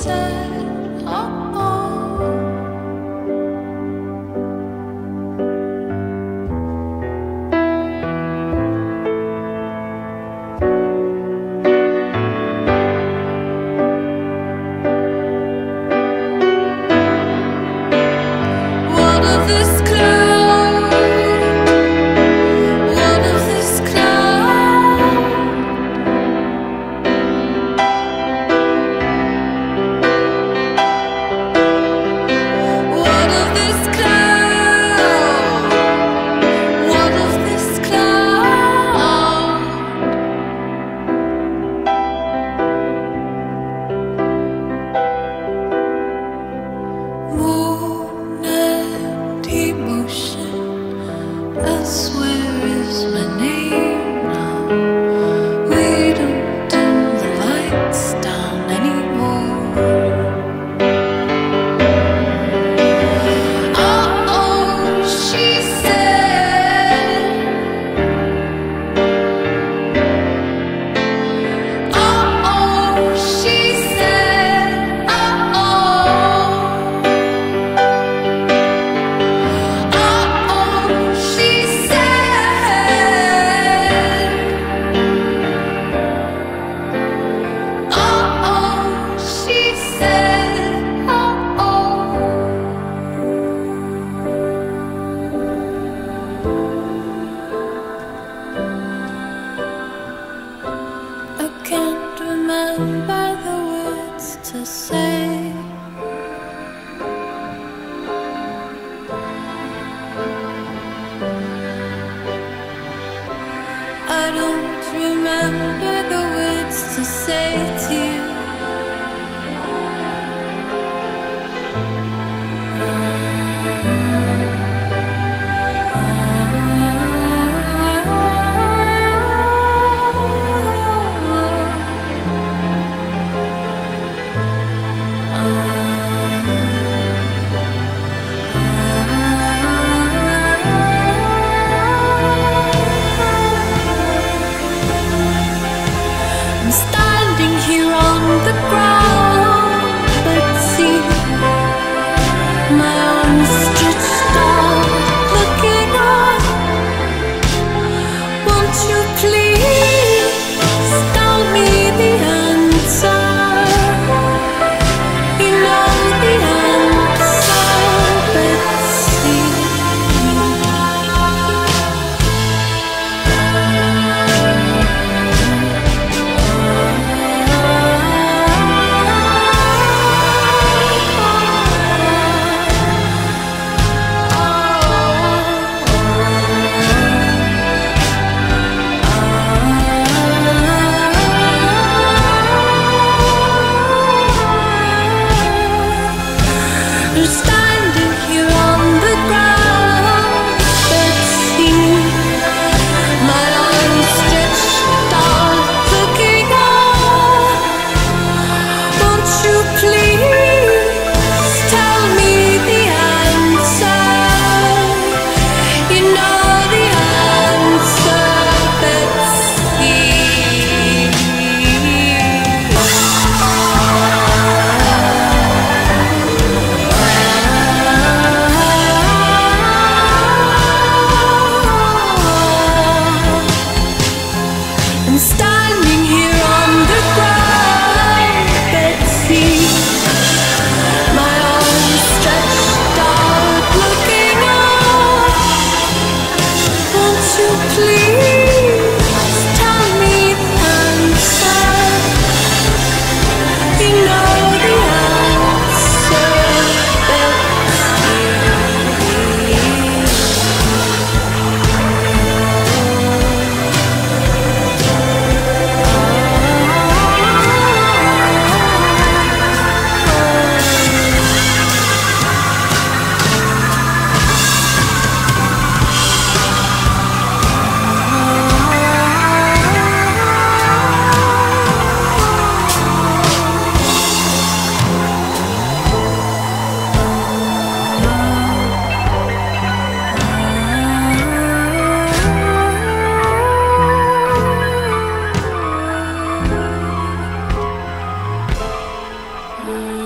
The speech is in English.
said, oh, what of this cloud? What of this cloud? What of this cloud? What of this cloud? Moon and emotion, elsewhere is my name now. We don't dim the lights down anymore. Oh, she said. Oh, she said. Oh, she said. She said. I can't remember the words to say. I don't remember the words to say to you. I'm standing here on the ground, Betsy, my arms stretched out, looking up. Won't you please tell me the answer? You know the answer, Betsy. You're standing here on the ground, Betsy, my arms stretched out, looking up. Won't you please tell me the answer? You know the answer, Betsy. I'm standing here on the ground, Betsy, my arms stretched out, looking up. Won't you please tell me the answer? You know the answer, Betsy.